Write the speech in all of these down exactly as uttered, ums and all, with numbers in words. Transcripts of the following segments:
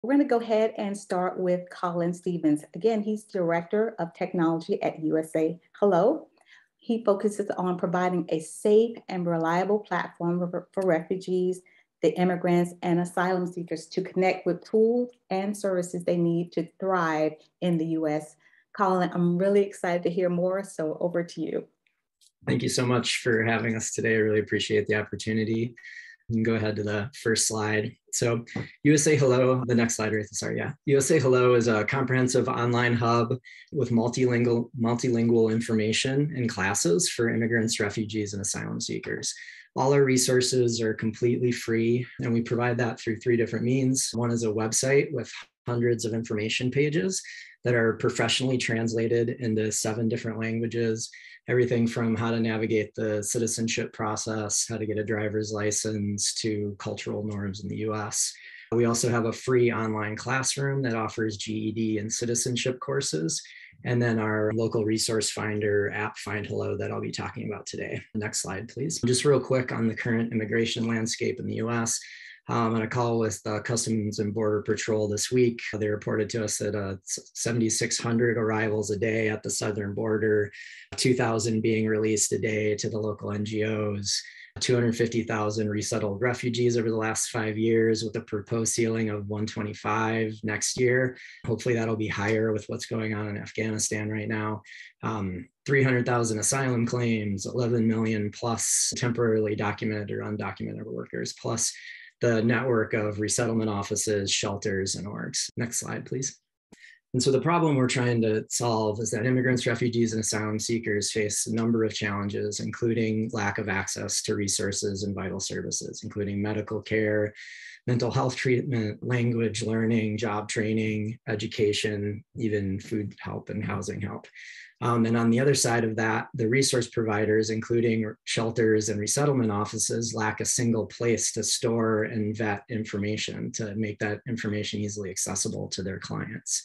We're going to go ahead and start with Colin Stevens. Again, he's Director of Technology at U S A Hello. He focuses on providing a safe and reliable platform for, for refugees, the immigrants, and asylum seekers to connect with tools and services they need to thrive in the U S. Colin, I'm really excited to hear more, so over to you. Thank you so much for having us today. I really appreciate the opportunity. You can go ahead to the first slide. So U S A Hello, the next slide, right? Sorry, yeah. U S A Hello is a comprehensive online hub with multilingual, multilingual information and classes for immigrants, refugees, and asylum seekers. All our resources are completely free, and we provide that through three different means. One is a website with hundreds of information pages that are professionally translated into seven different languages. Everything from how to navigate the citizenship process, how to get a driver's license, to cultural norms in the U S. We also have a free online classroom that offers G E D and citizenship courses. And then our local resource finder app, Find Hello, that I'll be talking about today. Next slide, please. Just real quick on the current immigration landscape in the U S. Um, on a call with uh, Customs and Border Patrol this week, they reported to us that uh, seventy-six hundred arrivals a day at the southern border, two thousand being released a day to the local N G Os, two hundred fifty thousand resettled refugees over the last five years with a proposed ceiling of one twenty-five next year. Hopefully that'll be higher with what's going on in Afghanistan right now. Um, three hundred thousand asylum claims, eleven million plus temporarily documented or undocumented workers, plus the network of resettlement offices, shelters, and orgs. Next slide, please. And so the problem we're trying to solve is that immigrants, refugees, and asylum seekers face a number of challenges, including lack of access to resources and vital services, including medical care, mental health treatment, language learning, job training, education, even food help and housing help. Um, and on the other side of that, the resource providers, including shelters and resettlement offices, lack a single place to store and vet information to make that information easily accessible to their clients.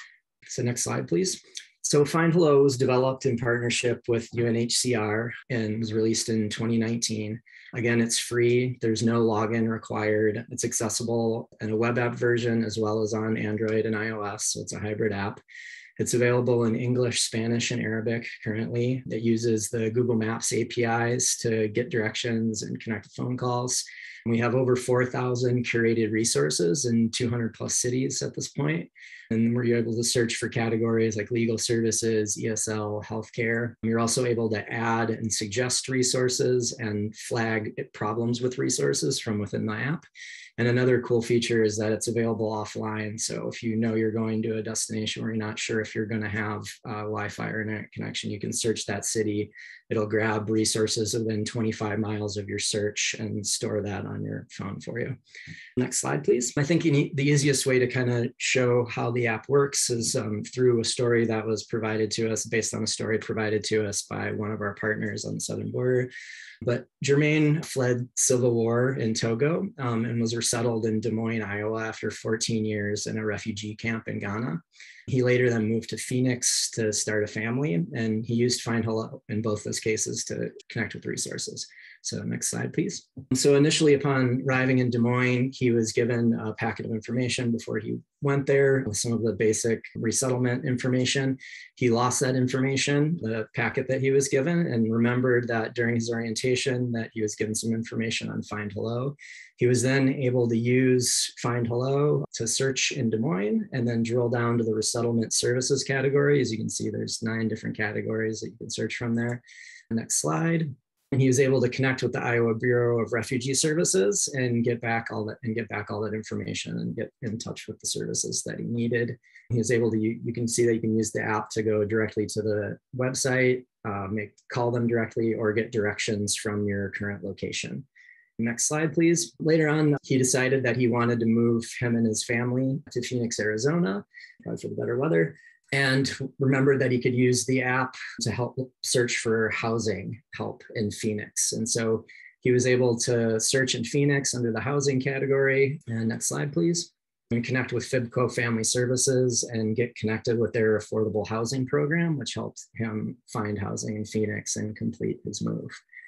So next slide, please. So Find Hello was developed in partnership with U N H C R and was released in twenty nineteen. Again, it's free. There's no login required. It's accessible in a web app version as well as on Android and iOS. So it's a hybrid app. It's available in English, Spanish, and Arabic currently. It uses the Google Maps A P Is to get directions and connect to phone calls. And we have over four thousand curated resources in two hundred plus cities at this point. And we're able to search for categories like legal services, E S L, healthcare. You're also able to add and suggest resources and flag problems with resources from within the app. And another cool feature is that it's available offline. So if you know you're going to a destination where you're not sure if you're going to have uh, Wi-Fi or internet connection, you can search that city. It'll grab resources within twenty-five miles of your search and store that on your phone for you. Next slide, please. I think you need, the easiest way to kind of show how the app works is um, through a story that was provided to us, based on a story provided to us by one of our partners on the southern border. But Jermaine fled civil war in Togo um, and was resettled in Des Moines, Iowa after fourteen years in a refugee camp in Ghana. He later then moved to Phoenix to start a family, and he used Find Hello in both those cases to connect with resources. So next slide, please. So initially upon arriving in Des Moines, he was given a packet of information before he went there with some of the basic resettlement information. He lost that information, the packet that he was given, and remembered that during his orientation that he was given some information on Find Hello. He was then able to use Find Hello to search in Des Moines and then drill down to the resettlement services category. As you can see, there's nine different categories that you can search from there. Next slide. And he was able to connect with the Iowa Bureau of Refugee Services and get back all that and get back all that information and get in touch with the services that he needed. He was able to, you, you can see that you can use the app to go directly to the website, uh, make call them directly, or get directions from your current location. Next slide, please. Later on, he decided that he wanted to move him and his family to Phoenix, Arizona, probably for the better weather, and remembered that he could use the app to help search for housing help in Phoenix. And so he was able to search in Phoenix under the housing category. And next slide, please. And connect with FIBCO Family Services and get connected with their affordable housing program, which helped him find housing in Phoenix and complete his move.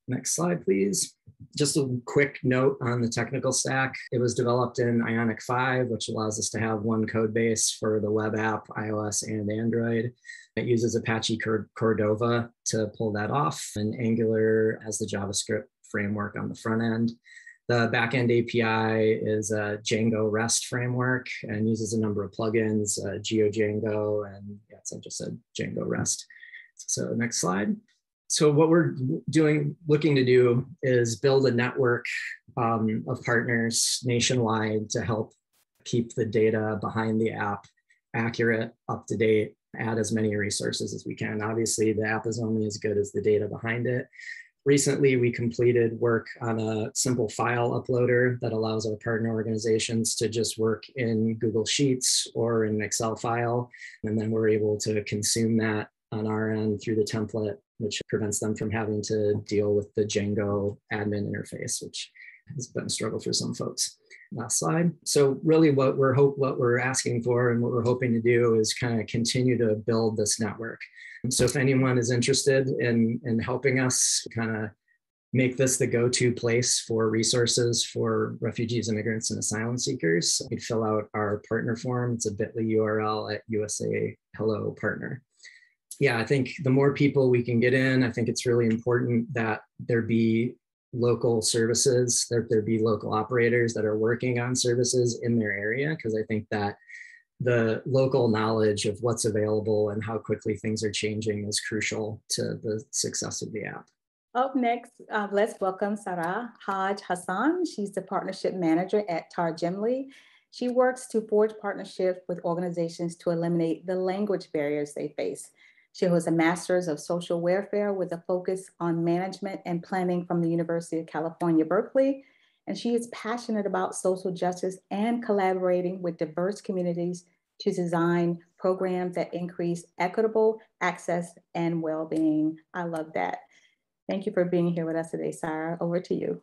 Next slide, please. Just a quick note on the technical stack. It was developed in Ionic five, which allows us to have one code base for the web app, iOS and Android. It uses Apache Cordova to pull that off, and Angular as the JavaScript framework on the front end. The backend A P I is a Django REST framework and uses a number of plugins, uh, GeoDjango, and yeah, it's, I just said Django REST. So next slide. So what we're doing, looking to do is build a network um, of partners nationwide to help keep the data behind the app accurate, up to date, add as many resources as we can. Obviously, the app is only as good as the data behind it. Recently, we completed work on a simple file uploader that allows our partner organizations to just work in Google Sheets or in an Excel file, and then we're able to consume that on our end through the template, which prevents them from having to deal with the Django admin interface, which has been a struggle for some folks. Last slide. So really what we're hope what we're asking for and what we're hoping to do is kind of continue to build this network. And so if anyone is interested in, in helping us kind of make this the go-to place for resources for refugees, immigrants, and asylum seekers, you can fill out our partner form. It's a bit dot l y U R L at U S A Hello Partner. Yeah, I think the more people we can get in, I think it's really important that there be local services, that there be local operators that are working on services in their area, because I think that the local knowledge of what's available and how quickly things are changing is crucial to the success of the app. Up next, uh, let's welcome Sarah Haj Hassan. She's the partnership manager at Tarjimly. She works to forge partnerships with organizations to eliminate the language barriers they face. She holds a master's of social welfare with a focus on management and planning from the University of California, Berkeley. And she is passionate about social justice and collaborating with diverse communities to design programs that increase equitable access and well-being. I love that. Thank you for being here with us today, Sarah. Over to you.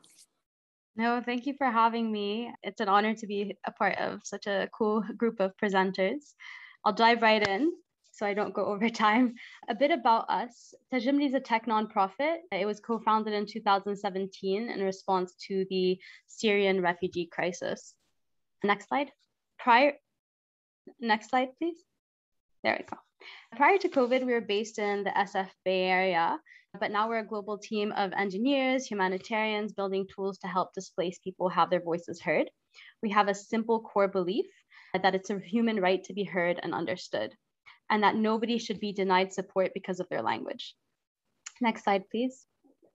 No, thank you for having me. It's an honor to be a part of such a cool group of presenters. I'll dive right in so I don't go over time. A bit about us. Tarjimly is a tech nonprofit. It was co-founded in two thousand seventeen in response to the Syrian refugee crisis. Next slide. Prior, next slide, please. There we go. Prior to COVID, we were based in the S F Bay Area, but now we're a global team of engineers, humanitarians, building tools to help displaced people have their voices heard. We have a simple core belief that it's a human right to be heard and understood, and that nobody should be denied support because of their language. Next slide, please.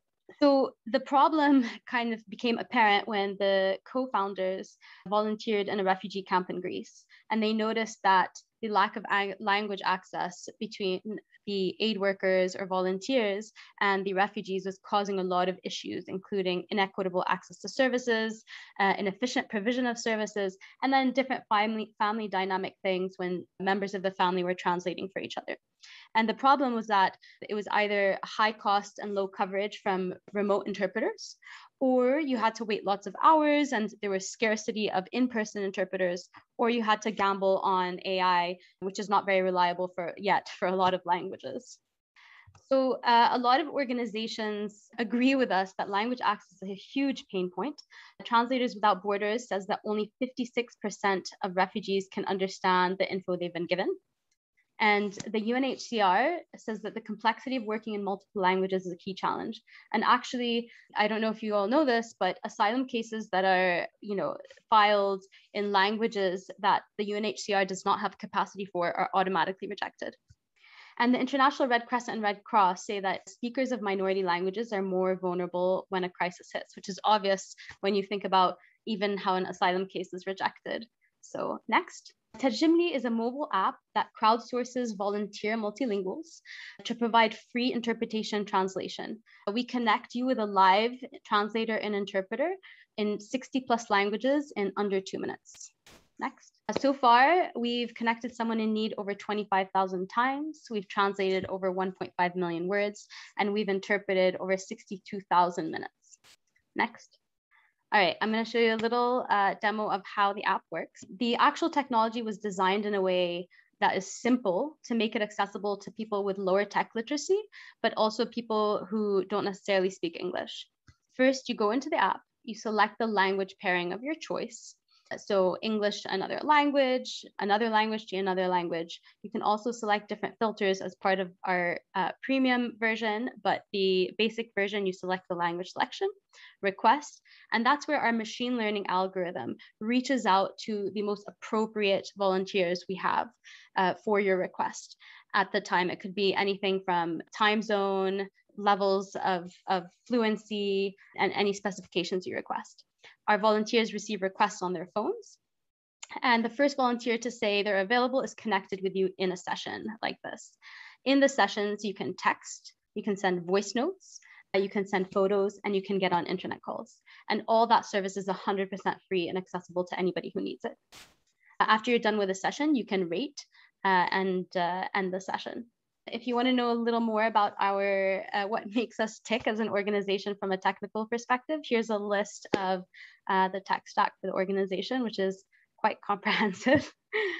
So the problem kind of became apparent when the co-founders volunteered in a refugee camp in Greece, and they noticed that the lack of language access between the aid workers or volunteers and the refugees was causing a lot of issues, including inequitable access to services, uh, inefficient provision of services, and then different family, family dynamic things when members of the family were translating for each other. And the problem was that it was either high cost and low coverage from remote interpreters, or you had to wait lots of hours and there was scarcity of in-person interpreters, or you had to gamble on A I, which is not very reliable for yet for a lot of languages. So uh, a lot of organizations agree with us that language access is a huge pain point. Translators Without Borders says that only fifty-six percent of refugees can understand the info they've been given. And the U N H C R says that the complexity of working in multiple languages is a key challenge. And actually, I don't know if you all know this, but asylum cases that are, you know, filed in languages that the U N H C R does not have capacity for are automatically rejected. And the International Red Crescent and Red Cross say that speakers of minority languages are more vulnerable when a crisis hits, which is obvious when you think about even how an asylum case is rejected. So next. Tarjimly is a mobile app that crowdsources volunteer multilinguals to provide free interpretation translation. We connect you with a live translator and interpreter in sixty plus languages in under two minutes. Next. So far, we've connected someone in need over twenty-five thousand times. We've translated over one point five million words, and we've interpreted over sixty-two thousand minutes. Next. All right, I'm going to show you a little uh, demo of how the app works. The actual technology was designed in a way that is simple to make it accessible to people with lower tech literacy, but also people who don't necessarily speak English. First, you go into the app, you select the language pairing of your choice. So English to another language, another language to another language. You can also select different filters as part of our uh, premium version, but the basic version, you select the language selection, request, and that's where our machine learning algorithm reaches out to the most appropriate volunteers we have uh, for your request. At the time, it could be anything from time zone, levels of, of fluency, and any specifications you request. Our volunteers receive requests on their phones, and the first volunteer to say they're available is connected with you in a session like this. In the sessions, you can text, you can send voice notes, you can send photos, and you can get on internet calls. And all that service is one hundred percent free and accessible to anybody who needs it. After you're done with a session, you can rate uh, and uh, end the session. If you want to know a little more about our uh, what makes us tick as an organization from a technical perspective, here's a list of uh, the tech stack for the organization, which is quite comprehensive.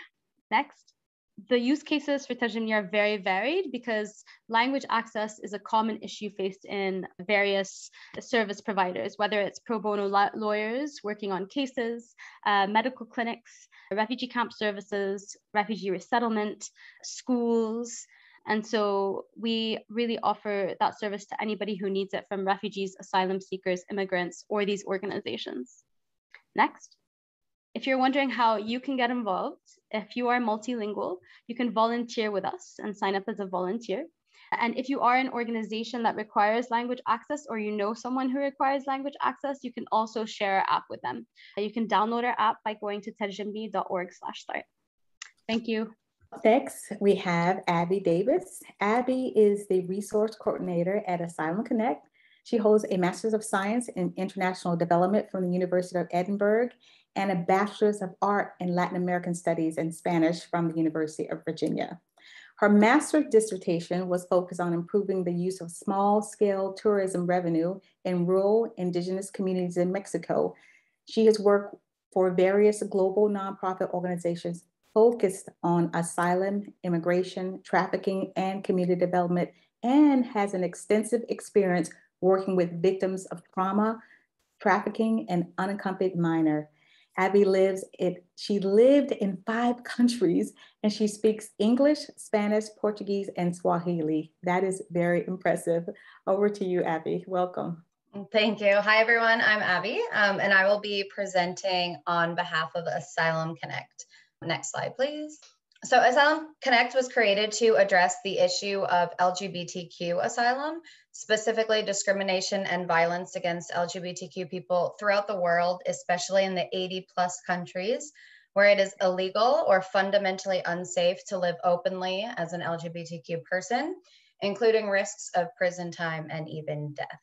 Next. The use cases for Tajimni are very varied because language access is a common issue faced in various service providers, whether it's pro bono lawyers working on cases, uh, medical clinics, refugee camp services, refugee resettlement, schools. And so we really offer that service to anybody who needs it, from refugees, asylum seekers, immigrants, or these organizations. Next. If you're wondering how you can get involved, if you are multilingual, you can volunteer with us and sign up as a volunteer. And if you are an organization that requires language access, or you know someone who requires language access, you can also share our app with them. You can download our app by going to tajimni dot org slash start. Thank you. Next, we have Abby Davis. Abby is the resource coordinator at Asylum Connect. She holds a Master's of Science in International Development from the University of Edinburgh and a Bachelor's of Art in Latin American Studies and Spanish from the University of Virginia. Her master's dissertation was focused on improving the use of small-scale tourism revenue in rural indigenous communities in Mexico. She has worked for various global nonprofit organizations focused on asylum, immigration, trafficking, and community development, and has an extensive experience working with victims of trauma, trafficking, and unaccompanied minor. Abby lives it. She lived in five countries, and she speaks English, Spanish, Portuguese, and Swahili. That is very impressive. Over to you, Abby. Welcome. Thank you. Hi, everyone. I'm Abby, um, and I will be presenting on behalf of Asylum Connect. Next slide, please. So Asylum Connect was created to address the issue of L G B T Q asylum, specifically discrimination and violence against L G B T Q people throughout the world, especially in the eighty plus countries where it is illegal or fundamentally unsafe to live openly as an L G B T Q person, including risks of prison time and even death.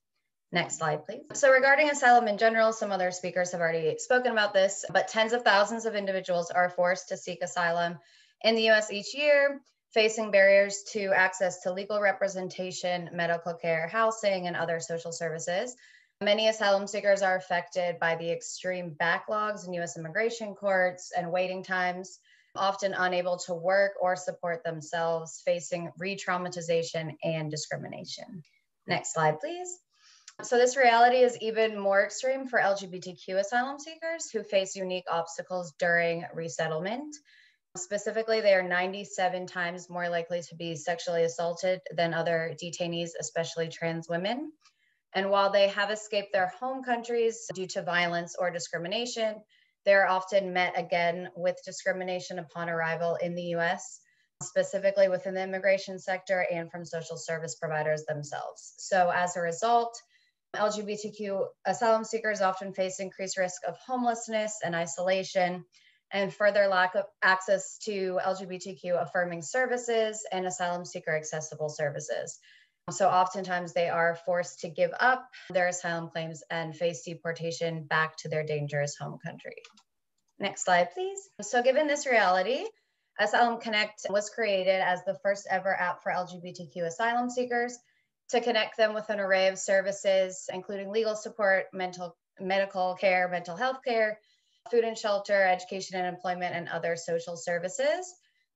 Next slide, please. So regarding asylum in general, some other speakers have already spoken about this, but tens of thousands of individuals are forced to seek asylum in the U S each year, facing barriers to access to legal representation, medical care, housing, and other social services. Many asylum seekers are affected by the extreme backlogs in U S immigration courts and waiting times, often unable to work or support themselves, facing re-traumatization and discrimination. Next slide, please. So this reality is even more extreme for L G B T Q asylum seekers who face unique obstacles during resettlement. Specifically, they are ninety-seven times more likely to be sexually assaulted than other detainees, especially trans women. And while they have escaped their home countries due to violence or discrimination, they're often met again with discrimination upon arrival in the U S, specifically within the immigration sector and from social service providers themselves. So as a result, L G B T Q asylum seekers often face increased risk of homelessness and isolation, and further lack of access to L G B T Q affirming services and asylum seeker accessible services. So oftentimes they are forced to give up their asylum claims and face deportation back to their dangerous home country. Next slide, please. So given this reality, Asylum Connect was created as the first ever app for L G B T Q asylum seekers to connect them with an array of services, including legal support, mental, medical care, mental health care, food and shelter, education and employment, and other social services.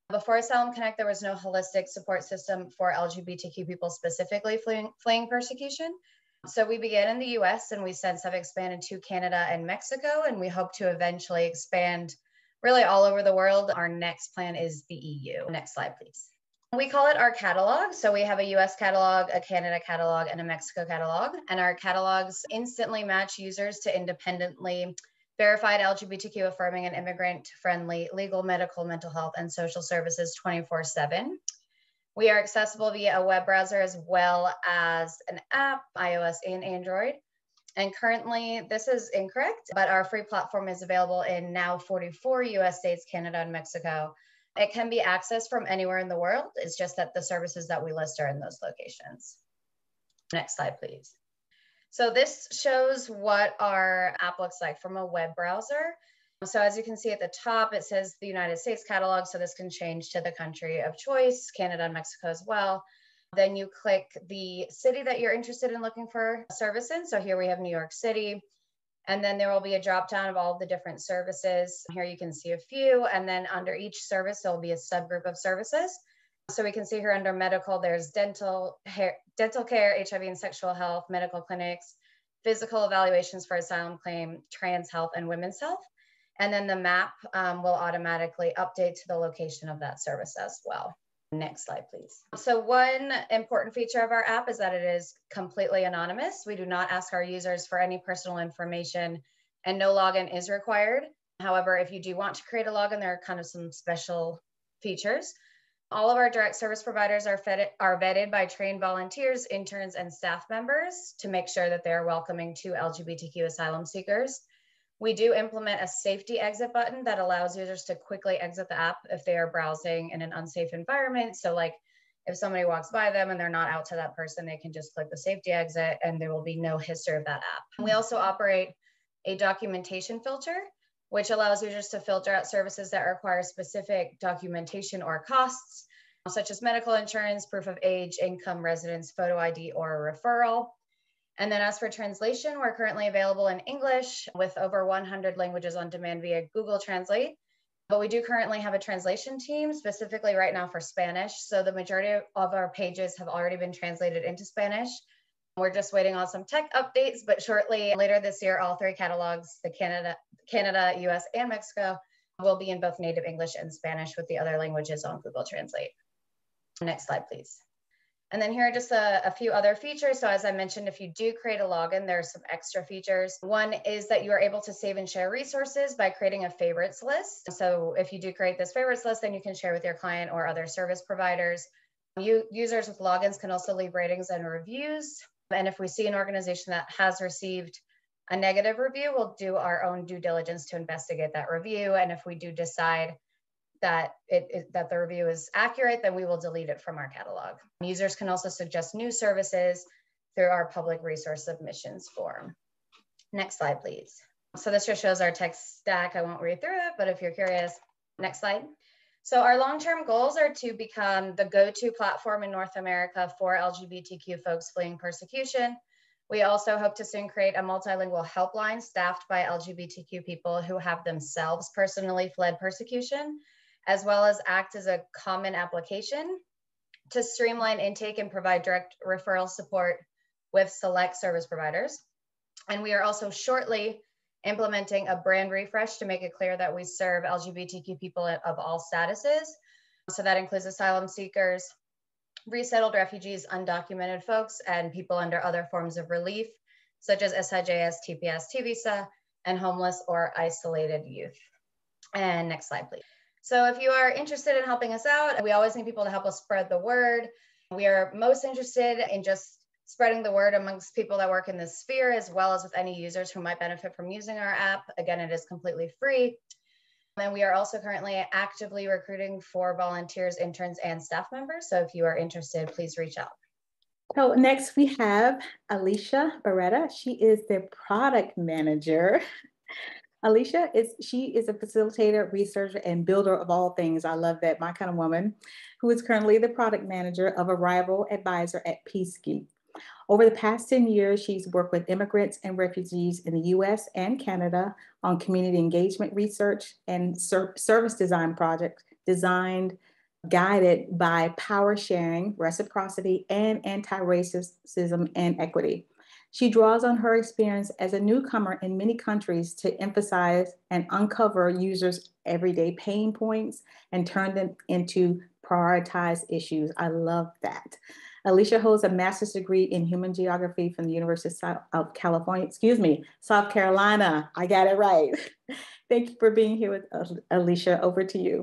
Before Asylum Connect, there was no holistic support system for L G B T Q people specifically fleeing, fleeing persecution. So we began in the U S and we since have expanded to Canada and Mexico, and we hope to eventually expand really all over the world. Our next plan is the E U. Next slide, please. We call it our catalog. So we have a U S catalog, a Canada catalog, and a Mexico catalog. And our catalogs instantly match users to independently verified L G B T Q affirming and immigrant friendly legal, medical, mental health, and social services twenty-four seven. We are accessible via a web browser as well as an app, iOS and Android. And currently, this is incorrect, but our free platform is available in now forty-four U S states, Canada, and Mexico. It can be accessed from anywhere in the world. It's just that the services that we list are in those locations. Next slide, please. So this shows what our app looks like from a web browser. So as you can see at the top, it says the United States catalog. So this can change to the country of choice, Canada and Mexico as well. Then you click the city that you're interested in looking for service in. So here we have New York City. And then there will be a drop down of all of the different services. Here you can see a few. And then under each service, there will be a subgroup of services. So we can see here under medical, there's dental, hair, dental care, H I V and sexual health, medical clinics, physical evaluations for asylum claim, trans health, and women's health. And then the map um, will automatically update to the location of that service as well. Next slide, please. So one important feature of our app is that it is completely anonymous. We do not ask our users for any personal information and no login is required. However, if you do want to create a login, there are kind of some special features. All of our direct service providers are, fed, are vetted by trained volunteers, interns, and staff members to make sure that they're welcoming to L G B T Q asylum seekers. We do implement a safety exit button that allows users to quickly exit the app if they are browsing in an unsafe environment. So like if somebody walks by them and they're not out to that person, they can just click the safety exit and there will be no history of that app. We also operate a documentation filter, which allows users to filter out services that require specific documentation or costs, such as medical insurance, proof of age, income, residence, photo I D, or a referral. And then as for translation, we're currently available in English with over one hundred languages on demand via Google Translate. But we do currently have a translation team specifically right now for Spanish. So the majority of our pages have already been translated into Spanish. We're just waiting on some tech updates, but shortly later this year, all three catalogs, the Canada, Canada, U S, and Mexico, will be in both native English and Spanish with the other languages on Google Translate. Next slide, please. And then here are just a, a few other features. So as I mentioned, if you do create a login, there are some extra features. One is that you are able to save and share resources by creating a favorites list. So if you do create this favorites list, then you can share with your client or other service providers. You, users with logins can also leave ratings and reviews. And if we see an organization that has received a negative review, we'll do our own due diligence to investigate that review. And if we do decide that it, it that the review is accurate, then we will delete it from our catalog. Users can also suggest new services through our public resource submissions form. Next slide, please. So this just shows our tech stack. I won't read through it, but if you're curious, next slide. So our long-term goals are to become the go-to platform in North America for L G B T Q folks fleeing persecution. We also hope to soon create a multilingual helpline staffed by L G B T Q people who have themselves personally fled persecution, as well as act as a common application to streamline intake and provide direct referral support with select service providers. And we are also shortly implementing a brand refresh to make it clear that we serve L G B T Q people of all statuses. So that includes asylum seekers, resettled refugees, undocumented folks, and people under other forms of relief, such as S I J S, T P S, T visa, and homeless or isolated youth. And next slide, please. So if you are interested in helping us out, we always need people to help us spread the word. We are most interested in just spreading the word amongst people that work in this sphere, as well as with any users who might benefit from using our app. Again, it is completely free. And we are also currently actively recruiting for volunteers, interns, and staff members. So if you are interested, please reach out. So next we have Alicia Beretta. She is the product manager. Alicia is, she is a facilitator, researcher, and builder of all things. I love that, my kind of woman, who is currently the product manager of Arrival Advisor at PeaceGeeks. Over the past ten years, she's worked with immigrants and refugees in the U S and Canada on community engagement research and ser service design projects designed guided by power sharing, reciprocity, and anti-racism and equity. She draws on her experience as a newcomer in many countries to emphasize and uncover users' everyday pain points and turn them into prioritized issues. I love that. Alicia holds a master's degree in human geography from the University of California, excuse me, South Carolina. I got it right. Thank you for being here with us, Alicia. Over to you.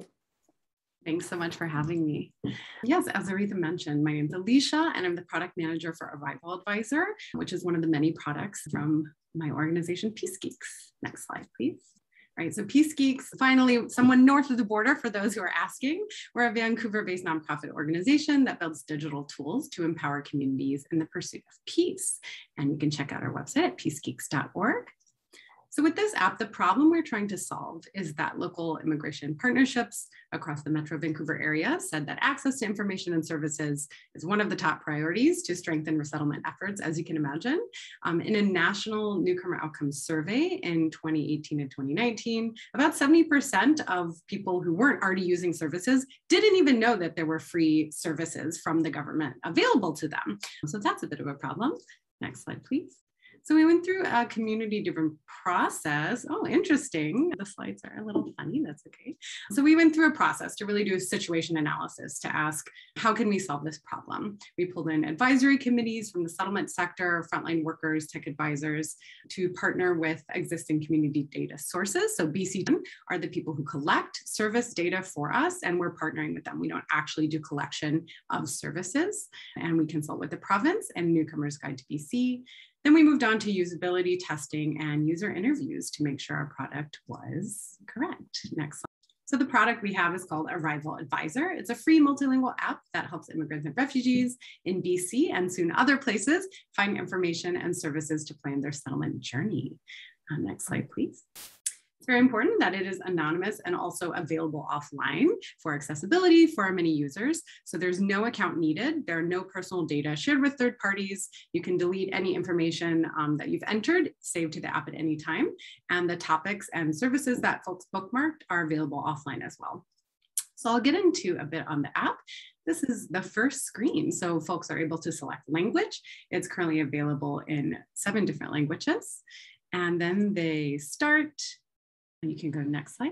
Thanks so much for having me. Yes, as Aretha mentioned, my name is Alicia, and I'm the product manager for Arrival Advisor, which is one of the many products from my organization, PeaceGeeks. Next slide, please. All right, so PeaceGeeks, finally, someone north of the border for those who are asking. We're a Vancouver-based nonprofit organization that builds digital tools to empower communities in the pursuit of peace. And you can check out our website at peacegeeks dot org. So with this app, the problem we're trying to solve is that local immigration partnerships across the Metro Vancouver area said that access to information and services is one of the top priorities to strengthen resettlement efforts, as you can imagine. Um, in a national newcomer outcomes survey in twenty eighteen and twenty nineteen, about seventy percent of people who weren't already using services didn't even know that there were free services from the government available to them. So that's a bit of a problem. Next slide, please. So we went through a community-driven process. Oh, interesting. The slides are a little funny, that's okay. So we went through a process to really do a situation analysis to ask, how can we solve this problem? We pulled in advisory committees from the settlement sector, frontline workers, tech advisors, to partner with existing community data sources. So B C are the people who collect service data for us, and we're partnering with them. We don't actually do collection of services, and we consult with the province and Newcomers Guide to B C. Then we moved on to usability testing and user interviews to make sure our product was correct. Next slide. So the product we have is called Arrival Advisor. It's a free multilingual app that helps immigrants and refugees in B C and soon other places find information and services to plan their settlement journey. Um, next slide, please. It's very important that it is anonymous and also available offline for accessibility for many users. So there's no account needed. There are no personal data shared with third parties. You can delete any information um, that you've entered, save to the app at any time. And the topics and services that folks bookmarked are available offline as well. So I'll get into a bit on the app. This is the first screen. So folks are able to select language. It's currently available in seven different languages. And then they start. And you can go to the next slide.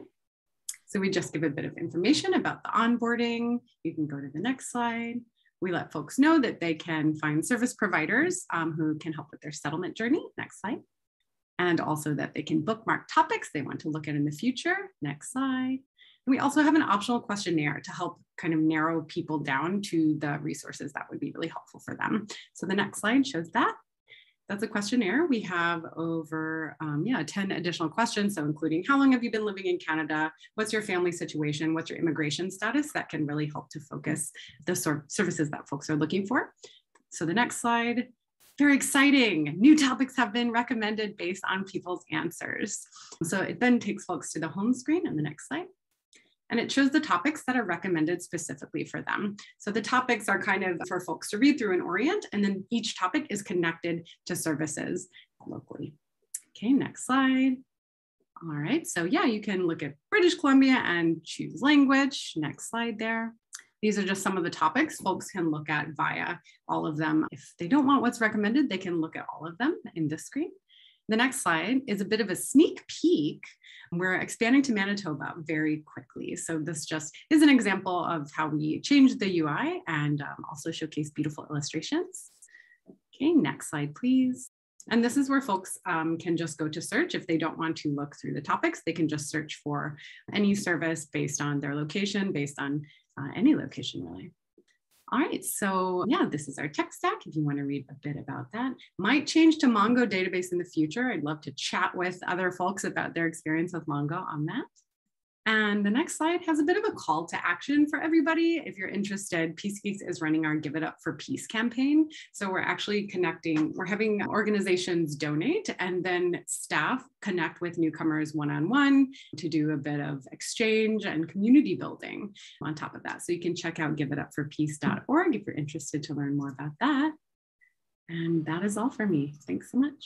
So we just give a bit of information about the onboarding. You can go to the next slide. We let folks know that they can find service providers um, who can help with their settlement journey. Next slide. And also that they can bookmark topics they want to look at in the future. Next slide. And we also have an optional questionnaire to help kind of narrow people down to the resources that would be really helpful for them. So the next slide shows that. That's a questionnaire. We have over um, yeah, ten additional questions. So including how long have you been living in Canada? What's your family situation? What's your immigration status? That can really help to focus the sort of services that folks are looking for. So the next slide, very exciting. New topics have been recommended based on people's answers. So it then takes folks to the home screen on the next slide. And it shows the topics that are recommended specifically for them. So the topics are kind of for folks to read through and orient, and then each topic is connected to services locally. Okay, next slide. All right, so yeah, you can look at British Columbia and choose language. Next slide there. These are just some of the topics folks can look at via all of them. If they don't want what's recommended, they can look at all of them in this screen. The next slide is a bit of a sneak peek. We're expanding to Manitoba very quickly. So this just is an example of how we changed the U I and um, also showcase beautiful illustrations. Okay, next slide, please. And this is where folks um, can just go to search. If they don't want to look through the topics, they can just search for any service based on their location, based on uh, any location really. All right, so yeah, this is our tech stack. If you want to read a bit about that, might change to Mongo database in the future. I'd love to chat with other folks about their experience with Mongo on that. And the next slide has a bit of a call to action for everybody. If you're interested, PeaceGeeks is running our Give It Up for Peace campaign. So we're actually connecting, we're having organizations donate and then staff connect with newcomers one-on-one to do a bit of exchange and community building on top of that. So you can check out give it up for peace dot org if you're interested to learn more about that. And that is all for me. Thanks so much.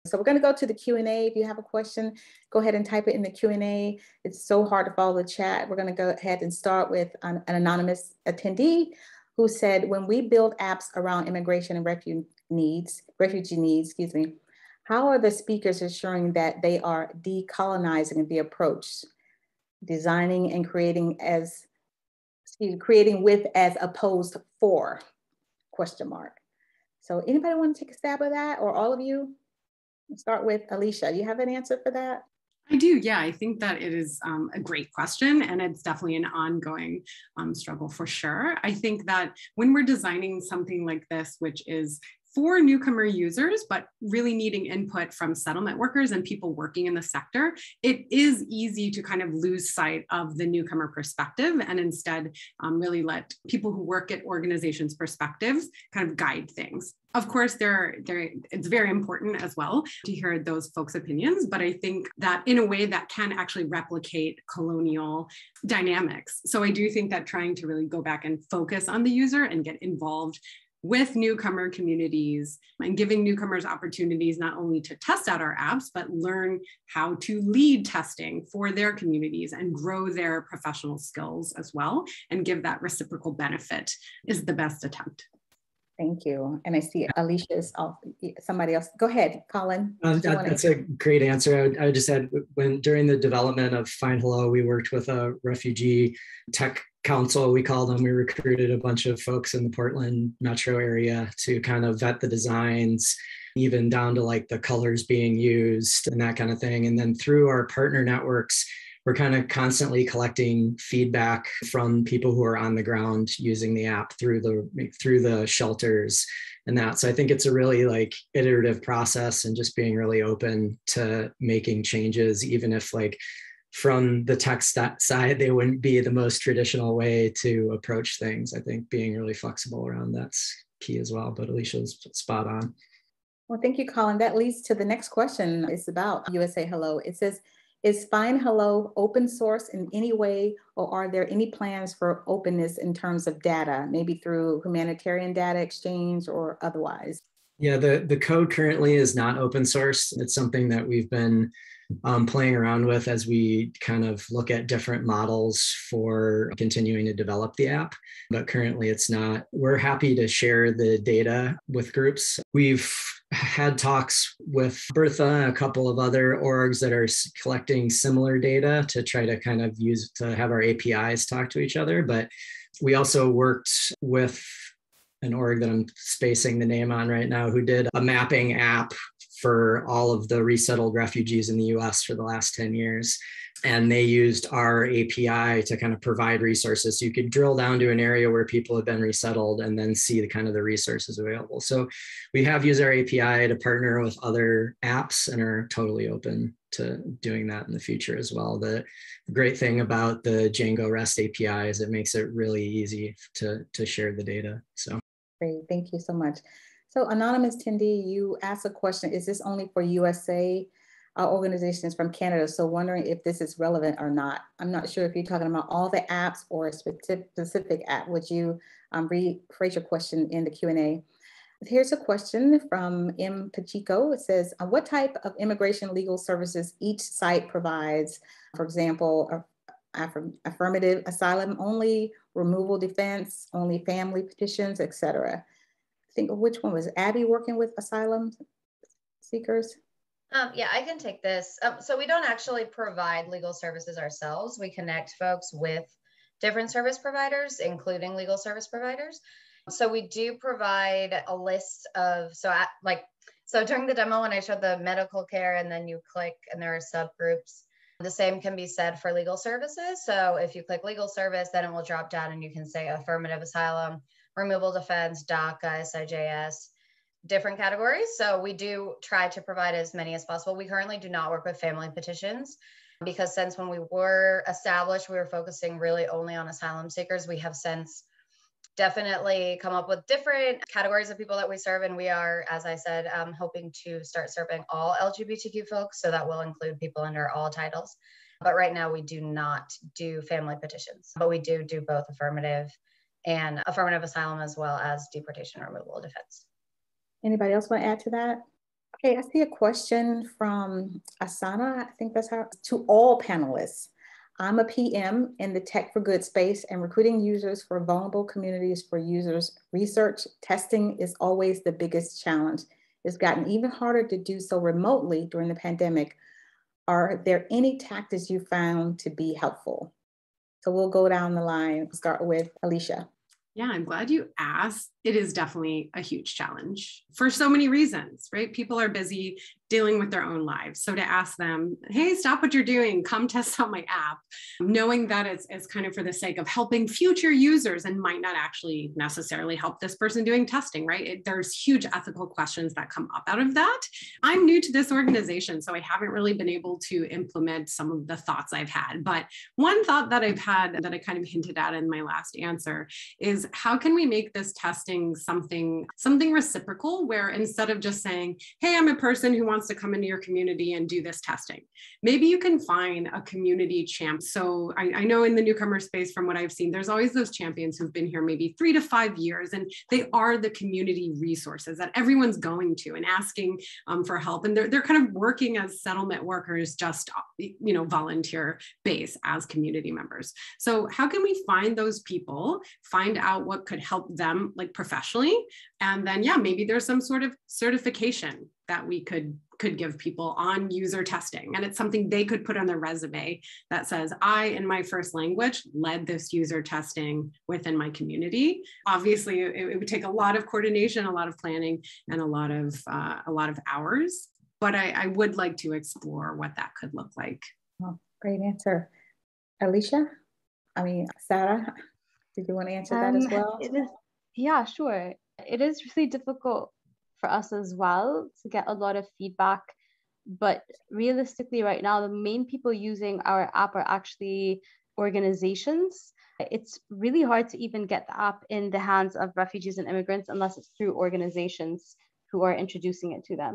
So we're going to go to the Q and A. If you have a question, go ahead and type it in the Q and A. It's so hard to follow the chat. We're going to go ahead and start with an, an anonymous attendee who said, when we build apps around immigration and refugee needs, refugee needs, excuse me, how are the speakers ensuring that they are decolonizing the approach, designing and creating as, excuse me, creating with as opposed for, question mark. So anybody want to take a stab at that, or all of you? We'll start with Alicia. Do you have an answer for that? I do, yeah. I think that it is um, a great question, and it's definitely an ongoing um, struggle for sure. I think that when we're designing something like this, which is for newcomer users, but really needing input from settlement workers and people working in the sector, it is easy to kind of lose sight of the newcomer perspective and instead um, really let people who work at organizations' perspectives kind of guide things. Of course, there, there, it's very important as well to hear those folks' opinions, but I think that in a way that can actually replicate colonial dynamics. So I do think that trying to really go back and focus on the user and get involved with newcomer communities and giving newcomers opportunities not only to test out our apps, but learn how to lead testing for their communities and grow their professional skills as well, and give that reciprocal benefit is the best attempt. Thank you. And I see Alicia is off. Somebody else. Go ahead, Colin. Uh, that, that's a great answer. I, I just said when during the development of Find Hello, we worked with a refugee tech council, we call them. We recruited a bunch of folks in the Portland metro area to kind of vet the designs, even down to like the colors being used and that kind of thing. And then through our partner networks, we're kind of constantly collecting feedback from people who are on the ground using the app through the through the shelters and that. So I think it's a really like iterative process, and just being really open to making changes, even if like from the tech side, they wouldn't be the most traditional way to approach things. I think being really flexible around that's key as well. But Alicia's spot on. Well, thank you, Colin. That leads to the next question. It's about U S A Hello. It says, is Find Hello open source in any way, or are there any plans for openness in terms of data, maybe through humanitarian data exchange or otherwise? Yeah, the, the code currently is not open source. It's something that we've been um, playing around with as we kind of look at different models for continuing to develop the app, but currently it's not. We're happy to share the data with groups. We've had talks with Bertha and a couple of other orgs that are collecting similar data to try to kind of use to have our A P Is talk to each other. But we also worked with an org that I'm spacing the name on right now, who did a mapping app for all of the resettled refugees in the U S for the last ten years. And they used our A P I to kind of provide resources. So you could drill down to an area where people have been resettled and then see the kind of the resources available. So we have used our A P I to partner with other apps and are totally open to doing that in the future as well. The great thing about the Django REST A P I is it makes it really easy to, to share the data. So great, thank you so much. So anonymous attendee, you asked a question, is this only for U S A? Our organization is from Canada, so wondering if this is relevant or not. I'm not sure if you're talking about all the apps or a specific, specific app. Would you um, rephrase your question in the Q and A? Here's a question from M. Pacheco. It says, uh, what type of immigration legal services each site provides? For example, affirm affirmative asylum only, removal defense, only family petitions, et cetera. I think which one was Abby working with asylum seekers? Um, yeah, I can take this. Um, so we don't actually provide legal services ourselves. We connect folks with different service providers, including legal service providers. So we do provide a list of, so at, like, so during the demo when I showed the medical care and then you click and there are subgroups, the same can be said for legal services. So if you click legal service, then it will drop down and you can say affirmative asylum, removal defense, DACA, S I J S, different categories. So we do try to provide as many as possible. We currently do not work with family petitions because since when we were established, we were focusing really only on asylum seekers. We have since definitely come up with different categories of people that we serve. And we are, as I said, um, hoping to start serving all L G B T Q folks. So that will include people under all titles. But right now we do not do family petitions, but we do do both affirmative and affirmative asylum as well as deportation or removal defense. Anybody else want to add to that? Okay, I see a question from Asana, I think that's how, to all panelists. I'm a P M in the tech for good space, and recruiting users for vulnerable communities for users research testing is always the biggest challenge. It's gotten even harder to do so remotely during the pandemic. Are there any tactics you found to be helpful? So we'll go down the line, start with Alicia. Yeah, I'm glad you asked. It is definitely a huge challenge for so many reasons, right? People are busy dealing with their own lives. So to ask them, hey, stop what you're doing, come test out my app, knowing that it's, it's kind of for the sake of helping future users and might not actually necessarily help this person doing testing, right? It, there's huge ethical questions that come up out of that. I'm new to this organization, so I haven't really been able to implement some of the thoughts I've had. But one thought that I've had that I kind of hinted at in my last answer is how can we make this testing something, something reciprocal, where instead of just saying, hey, I'm a person who wants to come into your community and do this testing, maybe you can find a community champ. So I, I know in the newcomer space, from what I've seen, there's always those champions who've been here maybe three to five years, and they are the community resources that everyone's going to and asking um, for help. And they're, they're kind of working as settlement workers, just, you know, volunteer base as community members. So how can we find those people, find out what could help them like professionally? And then, yeah, maybe there's some sort of certification that we could could give people on user testing. And it's something they could put on their resume that says, I, in my first language, led this user testing within my community. Obviously, it, it would take a lot of coordination, a lot of planning, and a lot of, uh, a lot of hours. But I, I would like to explore what that could look like. Oh, great answer. Alicia? I mean, Sarah, did you want to answer that Um, as well? it is, yeah, sure. It is really difficult for us as well to get a lot of feedback. But realistically, right now, the main people using our app are actually organizations. It's really hard to even get the app in the hands of refugees and immigrants unless it's through organizations who are introducing it to them.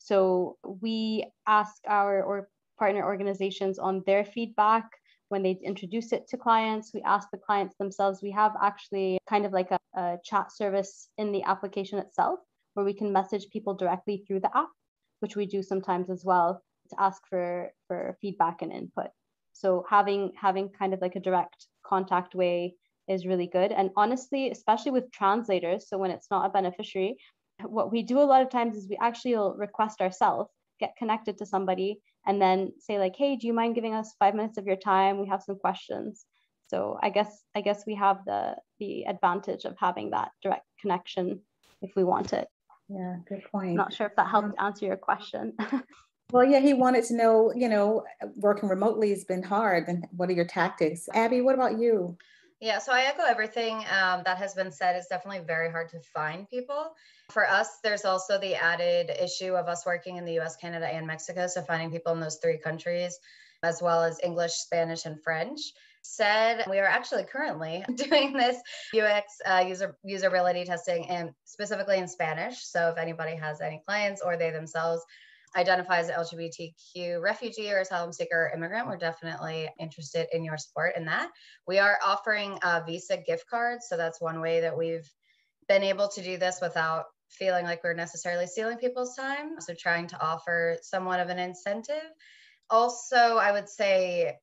So we ask our or partner organizations on their feedback when they introduce it to clients. We ask the clients themselves. We have actually kind of like a, a chat service in the application itself where we can message people directly through the app, which we do sometimes as well, to ask for, for feedback and input. So having, having kind of like a direct contact way is really good. And honestly, especially with translators, so when it's not a beneficiary, what we do a lot of times is we actually will request ourselves, get connected to somebody, and then say like, hey, do you mind giving us five minutes of your time? We have some questions. So I guess I guess we have the the advantage of having that direct connection if we want it. Yeah, good point. I'm not sure if that helped answer your question. Well, yeah, he wanted to know, you know, working remotely has been hard, and what are your tactics? Abby, what about you? Yeah, so I echo everything um, that has been said. It's definitely very hard to find people. For us, there's also the added issue of us working in the U S, Canada, and Mexico. So finding people in those three countries, as well as English, Spanish, and French. Said we are actually currently doing this U X uh, user usability testing, and specifically in Spanish. So if anybody has any clients or they themselves identify as an L G B T Q refugee or asylum seeker or immigrant, we're definitely interested in your support in that. We are offering uh, Visa gift cards. So that's one way that we've been able to do this without feeling like we're necessarily stealing people's time. So trying to offer somewhat of an incentive. Also, I would say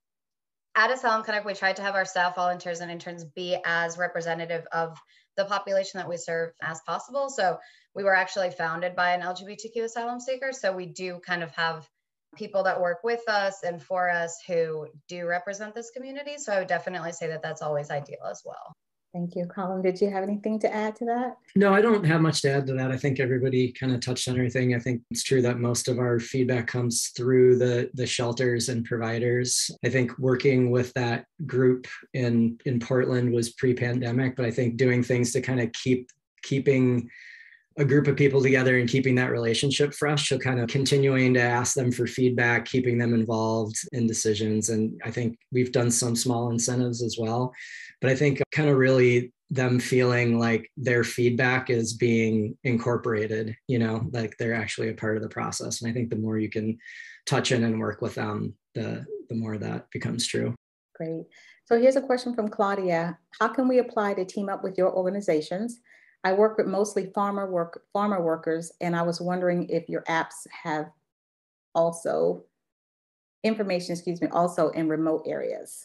at Asylum Connect, we tried to have our staff, volunteers, and interns be as representative of the population that we serve as possible. So we were actually founded by an L G B T Q asylum seeker. So we do kind of have people that work with us and for us who do represent this community. So I would definitely say that that's always ideal as well. Thank you. Colin, did you have anything to add to that? No, I don't have much to add to that. I think everybody kind of touched on everything. I think it's true that most of our feedback comes through the, the shelters and providers. I think working with that group in, in Portland was pre-pandemic, but I think doing things to kind of keep keeping a group of people together and keeping that relationship fresh. So kind of continuing to ask them for feedback, keeping them involved in decisions. And I think we've done some small incentives as well. But I think kind of really them feeling like their feedback is being incorporated, you know, like they're actually a part of the process. And I think the more you can touch in and work with them, the, the more that becomes true. Great. So here's a question from Claudia. How can we apply to team up with your organizations? I work with mostly farmer work, farmer workers, and I was wondering if your apps have also information, excuse me, also in remote areas.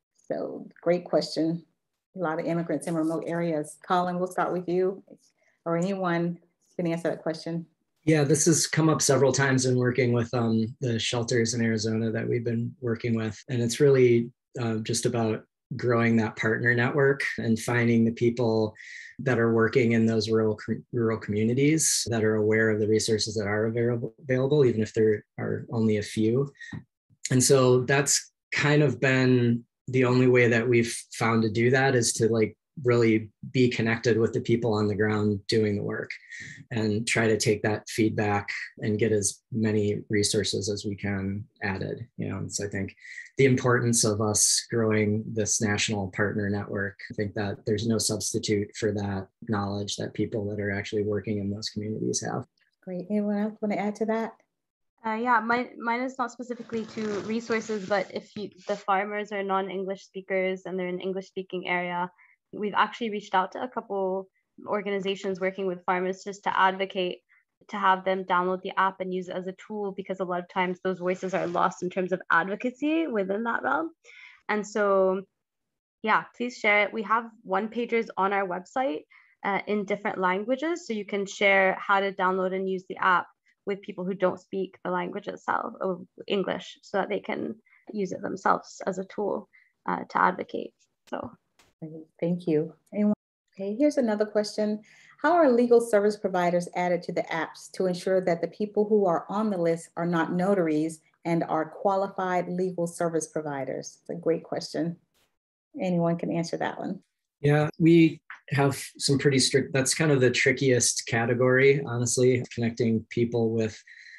So great question. A lot of immigrants in remote areas. Colin, we'll start with you, or anyone can answer that question. Yeah, this has come up several times in working with um, the shelters in Arizona that we've been working with. And it's really uh, just about growing that partner network and finding the people that are working in those rural rural communities that are aware of the resources that are available, available, even if there are only a few. And so that's kind of been the only way that we've found to do that, is to like really be connected with the people on the ground doing the work and try to take that feedback and get as many resources as we can added. You know, and so I think the importance of us growing this national partner network, I think that there's no substitute for that knowledge that people that are actually working in those communities have. Great. Anyone else want to add to that? Uh, yeah, mine, mine is not specifically to resources, but if you, the farmers are non-English speakers and they're in English speaking area, we've actually reached out to a couple organizations working with farmers just to advocate to have them download the app and use it as a tool, because a lot of times those voices are lost in terms of advocacy within that realm. And so, yeah, please share it. We have one pagers on our website uh, in different languages, so you can share how to download and use the app with people who don't speak the language itself, or English, so that they can use it themselves as a tool uh, to advocate. So. Thank you. Anyone? Okay, here's another question. How are legal service providers added to the apps to ensure that the people who are on the list are not notaries and are qualified legal service providers? It's a great question. Anyone can answer that one. Yeah, we have some pretty strict, that's kind of the trickiest category, honestly, connecting people with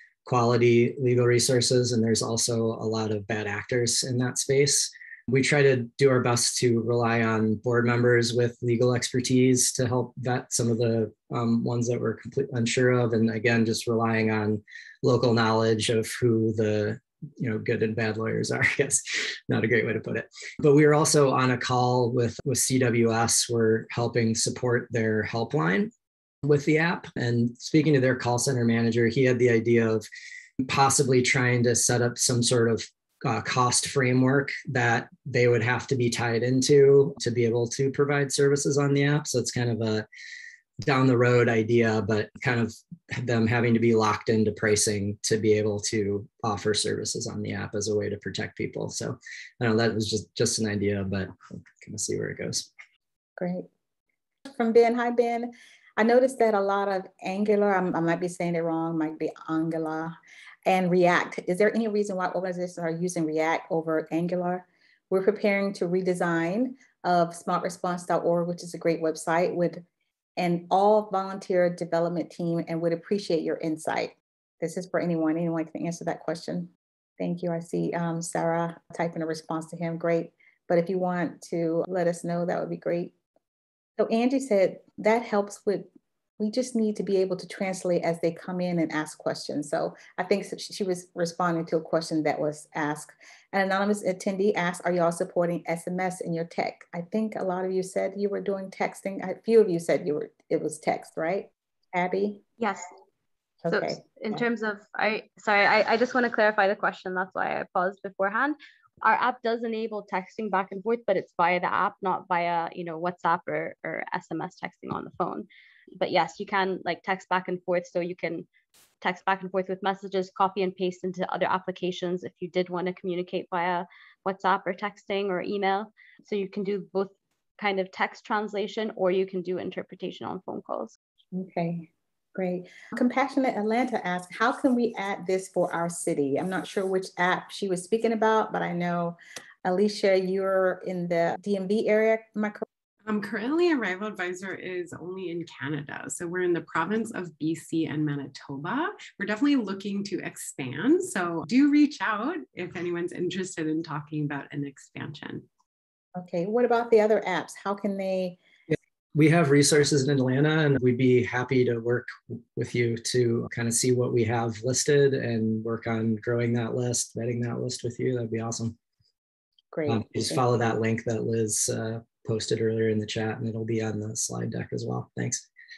quality legal resources. And there's also a lot of bad actors in that space. We try to do our best to rely on board members with legal expertise to help vet some of the um, ones that we're completely unsure of. And again, just relying on local knowledge of who the you know, good and bad lawyers are, I guess. Not a great way to put it. But we were also on a call with, with C W S. We're helping support their helpline with the app. And speaking to their call center manager, he had the idea of possibly trying to set up some sort of Uh, cost framework that they would have to be tied into to be able to provide services on the app. So it's kind of a down the road idea, but kind of them having to be locked into pricing to be able to offer services on the app as a way to protect people. So I don't know, that was just, just an idea, but we'll kind of see where it goes. Great. From Ben. Hi, Ben. I noticed that a lot of Angular, I'm, I might be saying it wrong, might be Angular, and React. Is there any reason why organizations are using React over Angular? We're preparing to redesign of smart response dot org, which is a great website, with an all volunteer development team, and would appreciate your insight. This is for anyone. Anyone can answer that question. Thank you. I see um, Sarah typing a response to him. Great. But if you want to let us know, that would be great. So Angie said that helps with, we just need to be able to translate as they come in and ask questions. So I think she was responding to a question that was asked. An anonymous attendee asked, are y'all supporting S M S in your tech? I think a lot of you said you were doing texting. A few of you said you were, it was text, right? Abby? Yes. Okay. So in terms of, I sorry, I, I just want to clarify the question. That's why I paused beforehand. Our app does enable texting back and forth, but it's via the app, not via, you know, WhatsApp or, or S M S texting on the phone. But yes, you can like text back and forth. So you can text back and forth with messages, copy and paste into other applications if you did want to communicate via WhatsApp or texting or email. So you can do both kind of text translation, or you can do interpretation on phone calls. Okay, great. Compassionate Atlanta asked, how can we add this for our city? I'm not sure which app she was speaking about, but I know, Alicia, you're in the D M V area, am I correct? Um, currently, Arrival Advisor is only in Canada. So we're in the province of B C and Manitoba. We're definitely looking to expand. So do reach out if anyone's interested in talking about an expansion. Okay, what about the other apps? How can they? We have resources in Atlanta, and we'd be happy to work with you to kind of see what we have listed and work on growing that list, vetting that list with you. That'd be awesome. Great. Um, just follow that link that Liz uh, posted earlier in the chat, and it'll be on the slide deck as well. Thanks.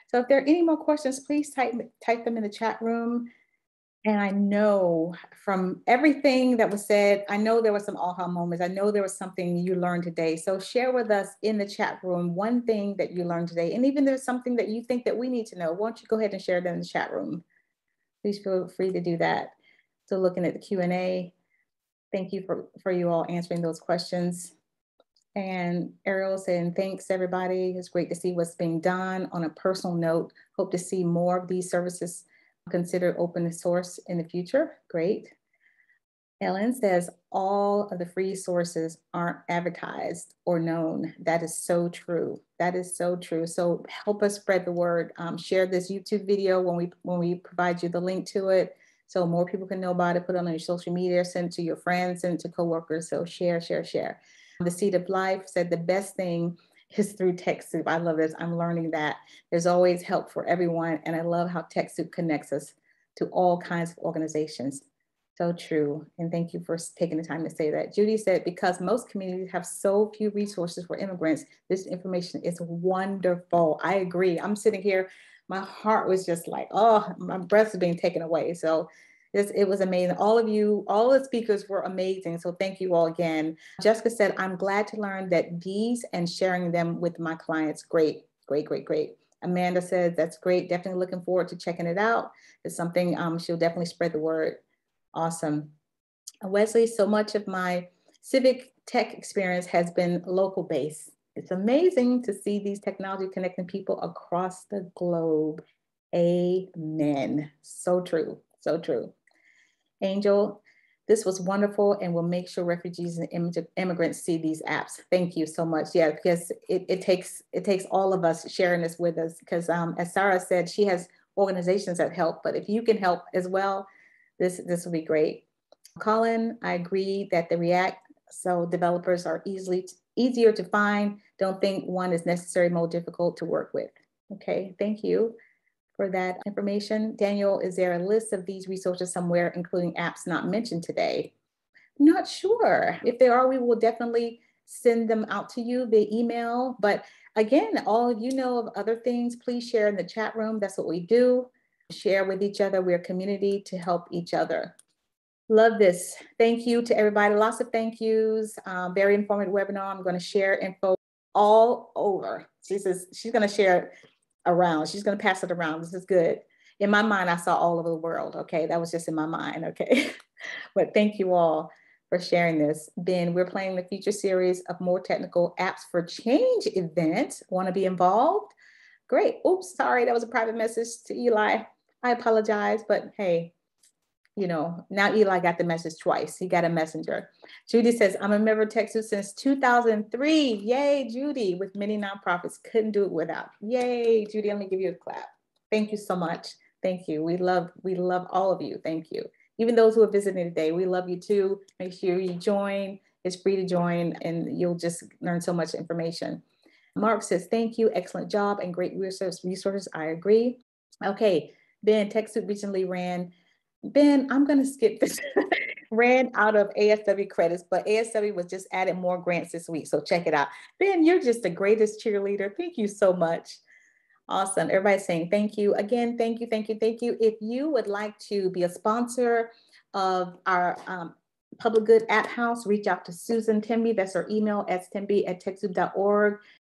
So if there are any more questions, please type, type them in the chat room. And I know from everything that was said, I know there were some aha moments. I know there was something you learned today. So share with us in the chat room one thing that you learned today. And even there's something that you think that we need to know, why don't you go ahead and share that in the chat room? Please feel free to do that. So looking at the Q and A, thank you for, for you all answering those questions. And Ariel saying, thanks everybody. It's great to see what's being done. On a personal note, hope to see more of these services considered open source in the future. Great. Ellen says, all of the free sources aren't advertised or known. That is so true. That is so true. So help us spread the word. Um, share this YouTube video when we, when we provide you the link to it, so more people can know about it. Put it on your social media, send it to your friends, send it to coworkers. So share, share, share. The Seed of Life said the best thing is through TechSoup. I love this. I'm learning that there's always help for everyone. And I love how TechSoup connects us to all kinds of organizations. So true. And thank you for taking the time to say that. Judy said, because most communities have so few resources for immigrants, this information is wonderful. I agree. I'm sitting here, my heart was just like, oh, my breath is being taken away. So This, it was amazing. All of you, all the speakers were amazing. So thank you all again. Jessica said, I'm glad to learn that these and sharing them with my clients. Great, great, great, great. Amanda said, that's great. Definitely looking forward to checking it out. It's something um, she'll definitely spread the word. Awesome. Wesley, so much of my civic tech experience has been local based. It's amazing to see these technology connecting people across the globe. Amen. So true, so true. Angel, this was wonderful and we'll make sure refugees and immigrants see these apps. Thank you so much. Yeah, because it, it takes it takes all of us sharing this with us, because um, as Sarah said, she has organizations that help, but if you can help as well, this, this will be great. Colin, I agree that the React so developers are easily easier to find. Don't think one is necessarily more difficult to work with. Okay, thank you for that information. Daniel, is there a list of these resources somewhere, including apps not mentioned today? Not sure. If there are, we will definitely send them out to you via email. But again, all of you know of other things, please share in the chat room. That's what we do. Share with each other. We're a community to help each other. Love this. Thank you to everybody. Lots of thank yous. Um, very informative webinar. I'm going to share info all over. She says she's going to share it around. She's going to pass it around. This is good. In my mind, I saw all over the world. Okay. That was just in my mind. Okay. But thank you all for sharing this. Ben, we're planning the future series of more technical apps for change event. Want to be involved? Great. Oops. Sorry. That was a private message to Eli. I apologize, but hey, you know, now Eli got the message twice. He got a messenger. Judy says, I'm a member of TechSoup since two thousand three. Yay, Judy, with many nonprofits. Couldn't do it without. Yay, Judy, let me give you a clap. Thank you so much. Thank you. We love, we love all of you. Thank you. Even those who are visiting today, we love you too. Make sure you join. It's free to join and you'll just learn so much information. Mark says, thank you. Excellent job and great resources. I agree. Okay, Ben, TechSoup recently ran Ben, I'm going to skip this. Ran out of A S W credits, but A S W was just added more grants this week. So check it out. Ben, you're just the greatest cheerleader. Thank you so much. Awesome. Everybody's saying thank you. Again, thank you, thank you, thank you. If you would like to be a sponsor of our um, Public Good App House, reach out to Susan Timby. That's her email, s timby at TechSoup dot org.